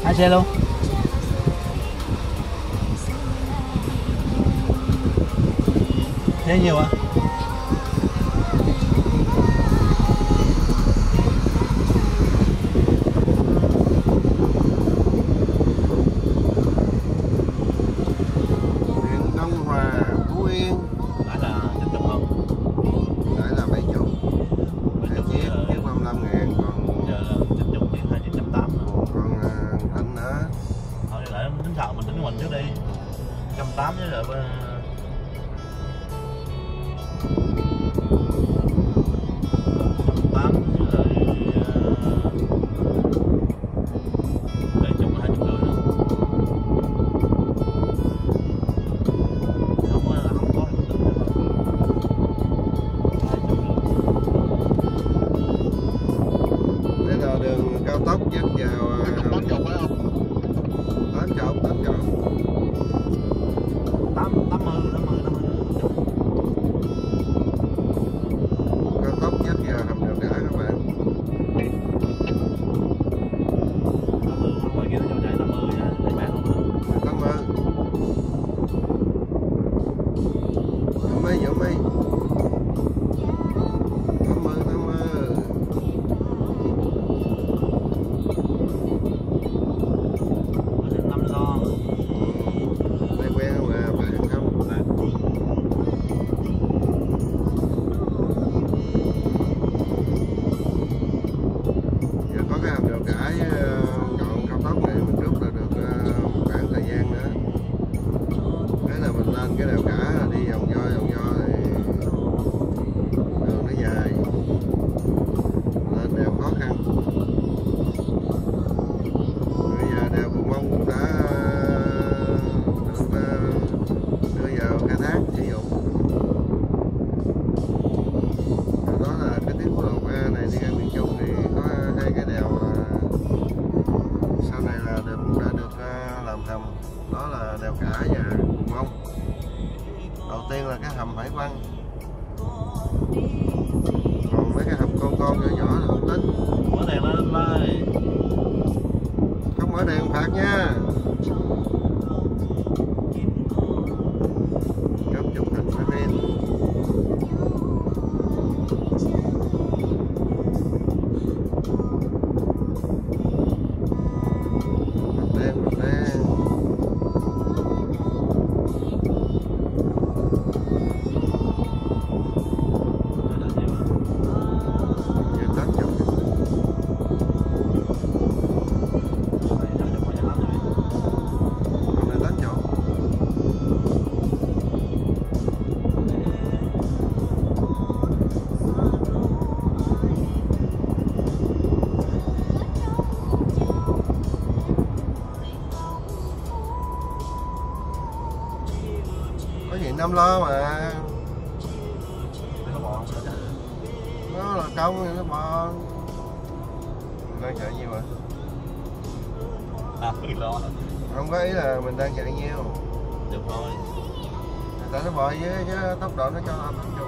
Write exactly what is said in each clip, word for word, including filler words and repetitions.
Hai xe luôn. Xe nhiều à? tám chứ rồi tám rồi bảy chục hai chục rưỡi nữa. Không có là không có thì tính đây là đường cao tốc dắt vào tám chục phải không? tám chục tám chục tám tám mươi tám mươi tám mươi cao tốc dắt vào hầm Đèo Cả các bạn. ngoài kia nó chạy tám mươi nha, thầy bán không nữa. tám mươi tám mươi Dũng đi tám mươi tám mươi năm lo đây quen không à bạn không bạn giờ có cái hầm Đèo Cả chọn cao tốc này mình rút là được một khoảng thời gian nữa. Cái là mình lên cái Đèo Cả đi vòng vo vòng vo thì đường nó dài lên đèo khó khăn. Bây giờ đèo Cù Mông cũng đã được đưa vào khai thác sử dụng. Đó là cái tuyến quốc lộ ba này đi ra miền Trung thì có hai cái đèo sau này là được đã được làm hầm, đó là Đèo Cả và Cù Mông. Đầu tiên là cái hầm Hải Vân, còn mấy cái hầm con con nhỏ nhỏ là không tính. mở đèn lên ơi, Không mở đèn phạt nha. Cắm chụp hình phải lên. Bật đèn bật đèn. Giờ tắt chụp. Hôm nay tắt chụp. Có gì Năm Lo mà. Nó là công thì nó bò. Mình đang chạy nhiêu rồi? à mười lo Không có ý là mình đang chạy nhiêu. được thôi. Tại nó bò với chứ tốc độ nó cho tám chục.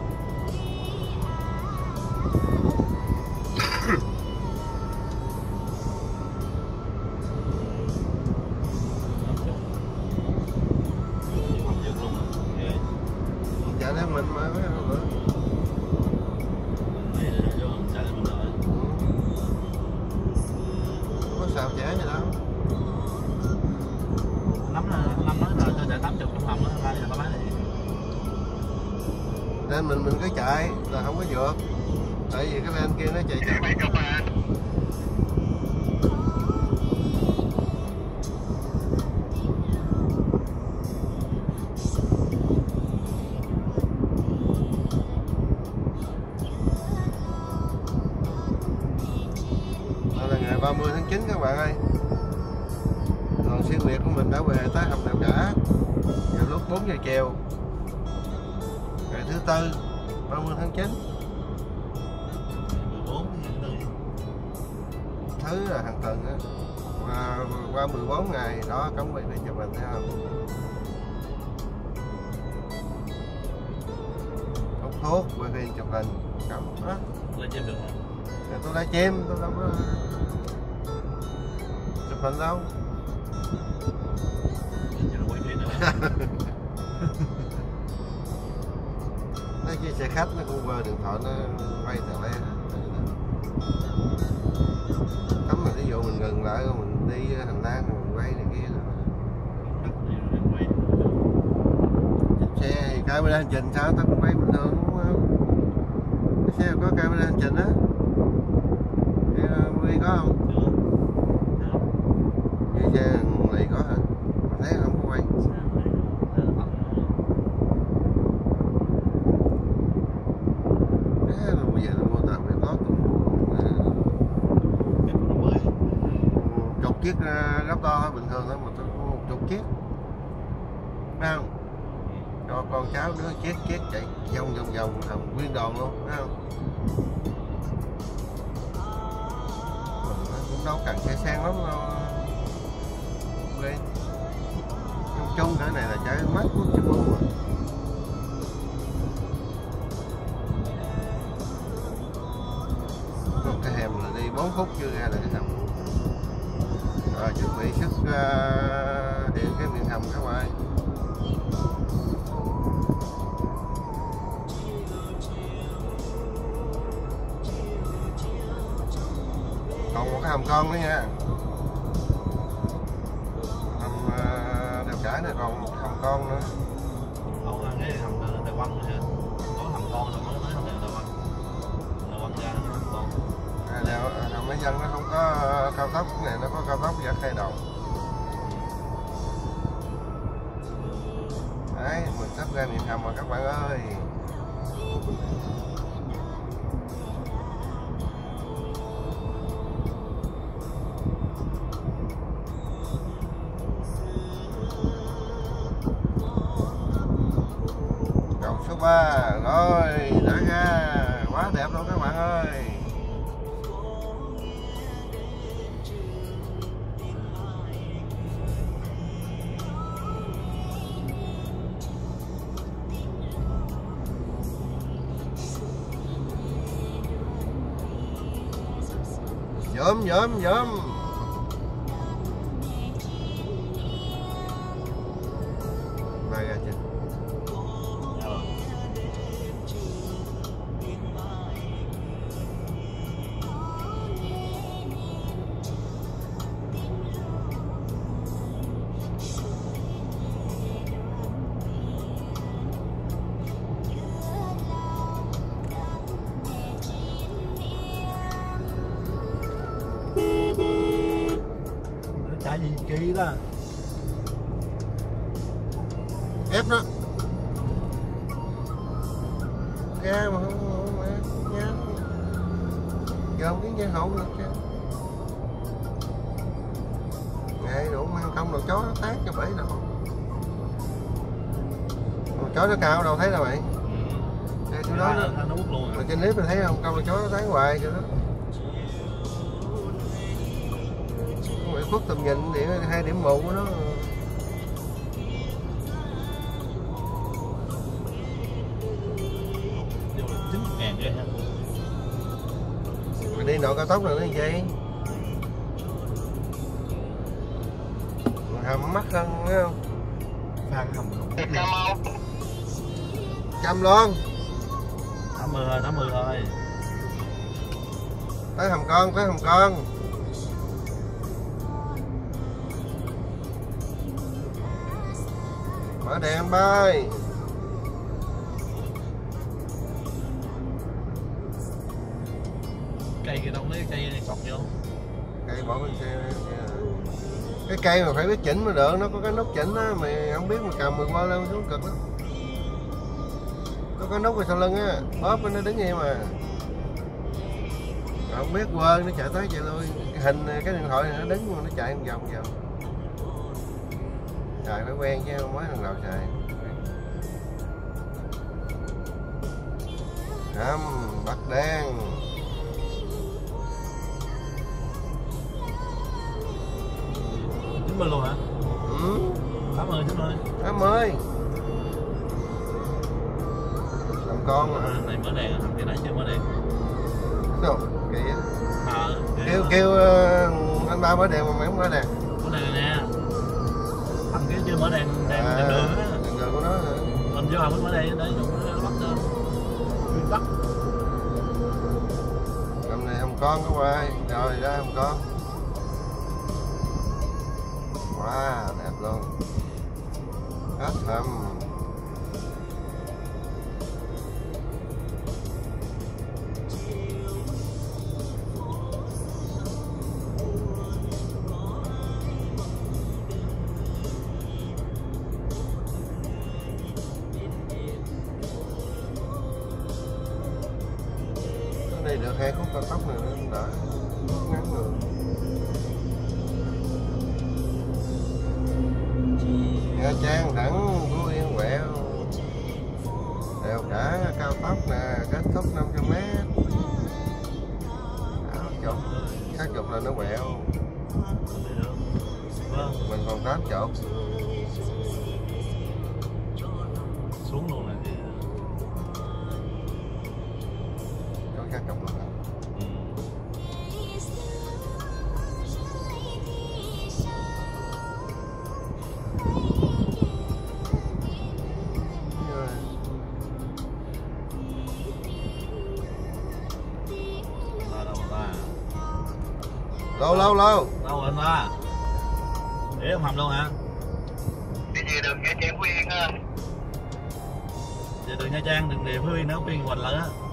Chạy lên mình mà mấy ông nữa. Có sao trẻ gì đâu. Nắm là năm nói là cho chạy tám chục trong hầm đó, ra giờ tao bán gì. Nên mình mình cứ chạy là không có vượt. Tại vì cái lên kia nó chạy chậm. Đây là ngày ba mươi tháng chín các bạn ơi. Đoàn xuyên Việt của mình đã về tới hầm Đèo Cả vào lúc bốn giờ chiều ngày thứ tư ba mươi tháng chín. mười bốn Thứ là hàng tuần á, qua qua mười bốn ngày đó cấm quay phim chụp hình thấy không? Hút thuốc quay phim chụp hình cấm đó. lên trên được không? Rồi tôi đã chim tôi đâu có chụp hình đâu. Quay phim nữa. Nói cái xe khách nó cũng vơ điện thoại nó quay thằng lẽ. Cấm mà ví dụ mình ngừng lại rồi mình đi hành lang rồi mình quay này kia rồi. Xe thì camera hành trình sao tao cũng quay bình thường đúng không? Cái xe có camera hành trình á. Đi có không? Vậy xe này có hả? Mà thấy không có quay. Thế là bây giờ là mua tàu để có tụi chục chiếc gấp to thôi, bình thường thôi mà tôi mua một chục chiếc. Thấy không? Cho con cháu đứa chiếc chiếc chạy vòng vòng vòng thành nguyên đoàn luôn, thấy không? Cũng đâu cần xe sang lắm đâu. Ok. Chung chung cái này là chạy mát của chứ mua mà. Một cái hẻm là đi bốn phút chưa ra là cái hầm. Rồi chuẩn bị sức uh, điện cái miệng hầm các bạn. Còn một cái hầm con nữa nha. Hầm uh, đèo cả này còn một hầm con nữa. Không, cái hầm Đèo Quăng nữa. Có hầm con rồi mới tới hầm Đèo Quăng. Đèo Quăng ra hầm con. À, đèo hầm Mấy Dân nó không có cao tốc, cái này nó có cao tốc và khai đầu. Đấy, mình sắp ra miệng hầm rồi các bạn ơi. Số ba rồi đã ra, quá đẹp luôn các bạn ơi. Dớm dớm dớm. Đây ra chưa? Chạy gì kỳ đó. Ép đó. Ra mà không không mà nha. Gồm cái dây hậu được chứ. Ngày đủ mang không đầu chó nó tát cho bể đâu. Đầu chó nó cao đâu thấy đâu vậy? Cái chỗ đó nó nó bút luôn. mà trên clip mình thấy không, con đầu chó nó tát hoài cho đó. Phút tầm nhìn thì hai điểm mù của nó. chín mươi ngàn ghê ha. Mình đi nội cao tốc là nó như vậy. Hầm mắc hơn thấy không? Phan hầm Trăm luôn. tám mươi thôi, tám mươi thôi. Tới hầm con, tới hầm con. Mở đèn bay. Cây kia đâu lấy cây cọc vô. Cây bỏ bên xe. Cái cây mà phải biết chỉnh mới được, nó có cái nút chỉnh á, mày không biết mà cầm mười qua lên xuống cực lắm. Có cái nút ở sau lưng á, bóp nó đứng vậy mà. Không biết quên nó chạy tới chạy lui, cái hình cái điện thoại này nó đứng mà nó chạy một vòng vòng. Trời phải quen chứ mới lần đầu xài. Hầm bắt đen. chín mươi luôn hả? Ừ. tám mươi, chín mươi. tám mươi. Làm con mà. Này mở đèn, thằng kia nãy chưa mở đèn. Đâu, kìa. À, Kêu kêu uh, anh Ba Sao mở đèn mà mày không mở đèn? Cái này nè. Thằng kia chưa mở đèn đèn, À, đèn đường á. đèn đường của nó hả? Mình vô hầm mới mở đèn để nó bắt được. Nguyên tắc. Hầm này hầm con có quay. Rồi đó hầm con. Wow, đẹp luôn. Hết hầm. Đây được hai khúc cao tốc này nó đỡ ngắn được. Nha Trang thẳng Phú Yên quẹo đèo cả cao tốc nè, kết thúc năm trăm mét. Đó, chục sát chục là nó quẹo. Mình còn tám chục Xuống luôn này kìa. cho sát chục luôn. Ừ. Lâu lâu lâu. Đâu rồi anh ba? Để ông hầm luôn hả? Đi về đường Nha Trang Phú Yên á. Về đường Nha Trang, đường về Phú Yên nó Phú Yên Hoành lần á.